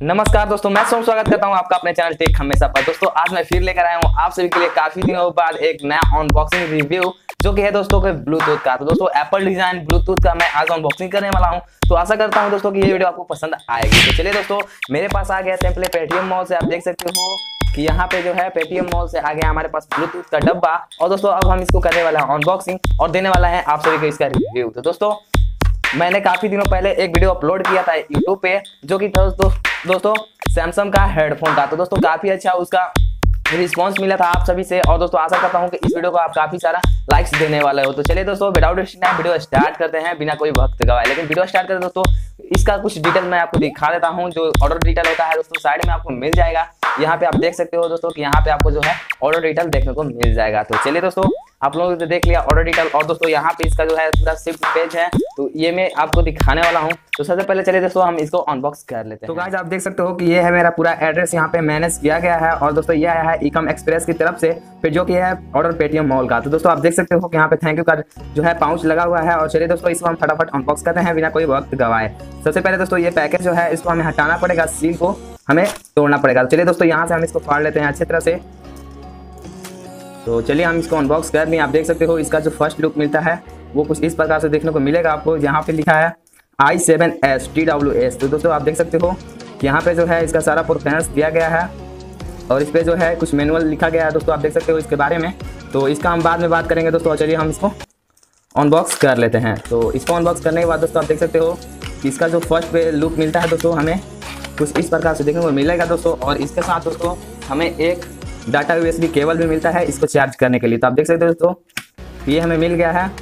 नमस्कार दोस्तों, मैं स्वागत करता हूं आपका अपने चैनल टेक हमेशा पर। दोस्तों आज मैं फिर लेकर आया हूं आप सभी के लिए काफी दिनों बाद एक नया अनबॉक्सिंग रिव्यू, जो कि है दोस्तों के ब्लूटूथ का। तो दोस्तों एप्पल डिजाइन ब्लूटूथ का मैं आज अनबॉक्सिंग करने वाला हूं। तो आशा करता हूं दोस्तों कि ये वीडियो आपको पसंद आएगी। तो चलिए दोस्तों, मेरे पास आ गया सिंपली पेटीएम मॉल से। आप देख सकते हो कि यहाँ पे जो है पेटीएम मॉल से आ गया हमारे पास ब्लूटूथ का डब्बा। और दोस्तों अब हम इसको करने वाला है अनबॉक्सिंग और देने वाला है आप सभी को इसका रिव्यू। तो दोस्तों मैंने काफी दिनों पहले एक वीडियो अपलोड किया था यूट्यूब पे, जो कि दोस्तों सैमसंग का हेडफोन का। तो दोस्तों काफी अच्छा उसका रिस्पांस मिला था आप सभी से। और दोस्तों आशा करता हूं कि इस वीडियो को आप काफी सारा लाइक्स देने वाले हो। तो चलिए दोस्तों without wasting time video start करते हैं बिना कोई वक्त गवाए। लेकिन वीडियो स्टार्ट करते दोस्तों इसका कुछ डिटेल मैं आपको दिखा देता हूं। जो ऑर्डर डिटेल होता है दोस्तों साइड में आपको मिल जाएगा। यहाँ पे आप देख सकते हो दोस्तों कि यहाँ पे आपको जो है ऑर्डर डिटेल देखने को मिल जाएगा। तो चलिए दोस्तों आप लोगों ने देख लिया ऑर्डर डिटेल। और दोस्तों यहाँ पे इसका जो है पूरा शिफ्ट पेज है, तो ये मैं आपको दिखाने वाला हूँ। तो सबसे पहले चलिए दोस्तों हम इसको अनबॉक्स कर लेते हैं। तो गाइस आप देख सकते हो कि ये है मेरा पूरा एड्रेस यहाँ पे मैनेज किया गया है। और दोस्तों ये आया है इकम एक्सप्रेस की तरफ से, फिर जो कि है ऑर्डर पेटीएम मॉल का। तो दोस्तों आप देख सकते हो कि यहाँ पे थैंक यू का जो है पाउच लगा हुआ है। और चलिए दोस्तों इसको हम फटाफट अनबॉक्स करते हैं बिना कोई वक्त गवाए। सबसे पहले दोस्तों ये पैकेज जो है इसको हमें हटाना पड़ेगा, सील को हमें तोड़ना पड़ेगा। तो चलिए दोस्तों यहाँ से हम इसको फाड़ लेते हैं अच्छी तरह से। तो चलिए हम इसको अनबॉक्स कर लें। आप देख सकते हो इसका जो फर्स्ट लुक मिलता है वो कुछ इस प्रकार से देखने को मिलेगा आपको। यहाँ पे लिखा है i7s TWS। तो दोस्तों आप देख सकते हो कि यहाँ पे जो है इसका सारा परफॉर्मेंस दिया गया है और इस पे जो है कुछ मैनुअल लिखा गया है दोस्तों, आप देख सकते हो इसके बारे में। तो इसका हम बाद में बात करेंगे दोस्तों। चलिए हम इसको अनबॉक्स कर लेते हैं। तो इसको अनबॉक्स करने के बाद दोस्तों आप देख सकते हो कि इसका जो फर्स्ट पे लुक मिलता है दोस्तों हमें कुछ इस प्रकार से देखने को मिलेगा दोस्तों। और इसके साथ दोस्तों हमें एक डाटा USB केबल भी मिलता है इसको चार्ज करने के लिए। तो आप देख सकते हो दोस्तों ये हमें मिल गया है।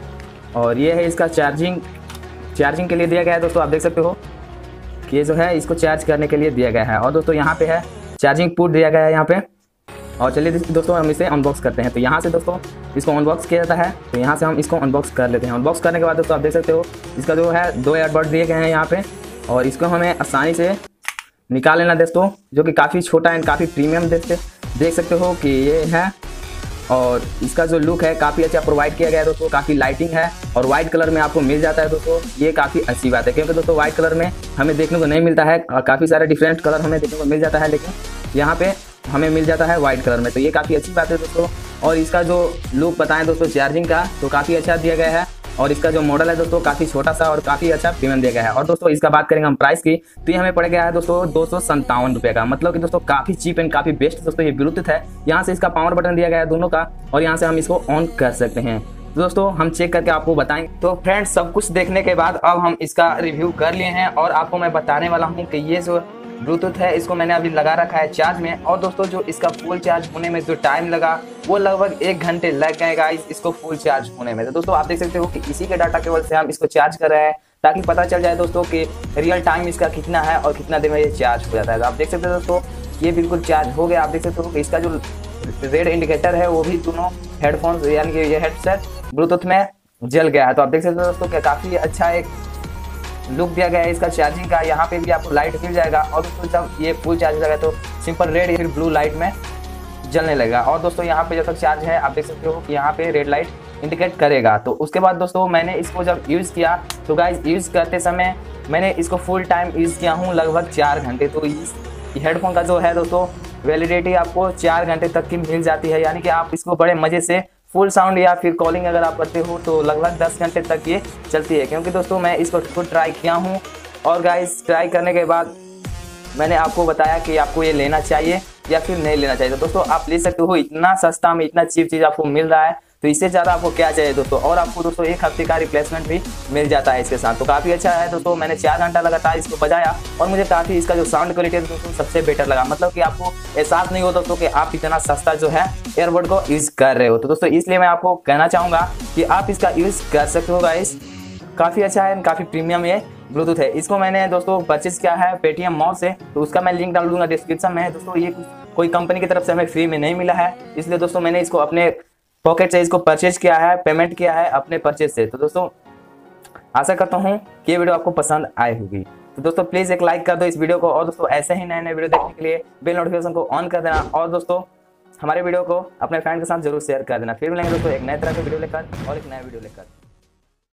और ये है इसका चार्जिंग के लिए दिया गया है दोस्तों। आप देख सकते हो कि ये जो है इसको चार्ज करने के लिए दिया गया है। और दोस्तों यहाँ पे है चार्जिंग पोर्ट दिया गया है यहाँ पे। और चलिए दोस्तों हम इसे अनबॉक्स करते हैं। तो यहाँ से दोस्तों इसको अनबॉक्स किया जाता है। तो यहाँ से हम इसको अनबॉक्स कर लेते हैं। अनबॉक्स करने के बाद दोस्तों आप देख सकते हो इसका जो है 2 एयरबड दिए गए हैं यहाँ पे। और इसको हमें आसानी से निकाल लेना दोस्तों, जो कि काफ़ी छोटा एंड काफ़ी प्रीमियम देख सकते हो कि ये है। और इसका जो लुक है काफ़ी अच्छा प्रोवाइड किया गया है दोस्तों, काफ़ी लाइटिंग है और वाइट कलर में आपको मिल जाता है दोस्तों। ये काफ़ी अच्छी बात है क्योंकि दोस्तों वाइट कलर में हमें देखने को नहीं मिलता है और काफ़ी सारे डिफरेंट कलर हमें देखने को मिल जाता है, लेकिन यहाँ पे हमें मिल जाता है वाइट कलर में। तो ये काफ़ी अच्छी बात है दोस्तों। और इसका जो लुक बताएं दोस्तों चार्जिंग का, तो काफ़ी अच्छा दिया गया है। और इसका जो मॉडल है दोस्तों काफ़ी छोटा सा और काफ़ी अच्छा प्रीमियम दिया गया है। और दोस्तों इसका बात करेंगे हम प्राइस की, तो ये हमें पड़ गया है दोस्तों 257 रुपये का। मतलब कि दोस्तों काफ़ी चीप एंड काफ़ी बेस्ट दोस्तों ये ब्लूटूथ है। यहाँ से इसका पावर बटन दिया गया है दोनों का और यहाँ से हम इसको ऑन कर सकते हैं। दोस्तों हम चेक करके आपको बताएं। तो फ्रेंड्स सब कुछ देखने के बाद अब हम इसका रिव्यू कर लिए हैं और आपको मैं बताने वाला हूँ कि ये जो ब्लूटूथ है इसको मैंने अभी लगा रखा है चार्ज में। और दोस्तों जो इसका फुल चार्ज होने में जो टाइम लगा वो लगभग 1 घंटे लग गए गाइस इसको फुल चार्ज होने में। तो दोस्तों आप देख सकते हो कि इसी के डाटा केबल से हम इसको चार्ज कर रहे हैं ताकि पता चल जाए दोस्तों कि रियल टाइम इसका कितना है और कितना देर में ये चार्ज हो जाता है। तो आप देख सकते हो दोस्तों ये बिल्कुल चार्ज हो गया। आप देख सकते हो कि इसका जो रेड इंडिकेटर है वो भी दोनों हेडफोन्स यानी कि ये हेडसेट ब्लूटूथ में जल गया है। तो आप देख सकते हो दोस्तों कि काफ़ी अच्छा एक लुक दिया गया है इसका चार्जिंग का। यहाँ पे भी आपको लाइट मिल जाएगा और दोस्तों जब ये फुल चार्ज लगा तो सिंपल रेड या फिर ब्लू लाइट में जलने लगेगा। और दोस्तों यहाँ पे जब तक चार्ज है आप देख सकते हो कि यहाँ पे रेड लाइट इंडिकेट करेगा। तो उसके बाद दोस्तों मैंने इसको जब यूज़ किया तो गाइस यूज़ करते समय मैंने इसको फुल टाइम यूज़ किया हूँ लगभग 4 घंटे। तो इस हेडफोन का जो है दोस्तों वैलिडिटी आपको 4 घंटे तक की मिल जाती है, यानी कि आप इसको बड़े मज़े से फुल साउंड या फिर कॉलिंग अगर आप करते हो तो लगभग 10 घंटे तक ये चलती है। क्योंकि दोस्तों मैं इसको खुद ट्राई किया हूँ और गाइस ट्राई करने के बाद मैंने आपको बताया कि आपको ये लेना चाहिए या फिर नहीं लेना चाहिए। तो दोस्तों आप ले सकते हो, इतना सस्ता में इतना चीप चीज़ आपको मिल रहा है तो इससे ज़्यादा आपको क्या चाहिए दोस्तों। और आपको दोस्तों 1 हफ्ते का रिप्लेसमेंट भी मिल जाता है इसके साथ। तो काफ़ी अच्छा है दोस्तों। मैंने 4 घंटा लगातार इसको बजाया और मुझे काफ़ी इसका जो साउंड क्वालिटी है दोस्तों सबसे बेटर लगा। मतलब कि आपको एहसास नहीं हो दोस्तों कि आप इतना सस्ता जो है एयरबड को यूज़ कर रहे हो। तो दोस्तों इसलिए मैं आपको कहना चाहूँगा कि आप इसका यूज़ कर सकते हो गाइस। काफ़ी अच्छा है, काफ़ी प्रीमियम ये ब्लूटूथ है। इसको मैंने दोस्तों परचेज किया है पेटीएम मॉल से, तो उसका मैं लिंक डाल दूंगा डिस्क्रिप्शन में। दोस्तों ये कोई कंपनी की तरफ से हमें फ्री में नहीं मिला है, इसलिए दोस्तों मैंने इसको अपने पॉकेट से इसको परचेज किया है, पेमेंट किया है अपने परचेज से। तो दोस्तों आशा करता हूँ कि ये वीडियो आपको पसंद आई होगी। तो दोस्तों प्लीज़ एक लाइक कर दो इस वीडियो को और दोस्तों ऐसे ही नए नए वीडियो देखने के लिए बेल नोटिफिकेशन को ऑन कर देना। और दोस्तों हमारे वीडियो को अपने फ्रेंड के साथ जरूर शेयर कर देना। फिर मिलेंगे दोस्तों एक नए तरह के वीडियो लेकर और एक नया वीडियो लेकर।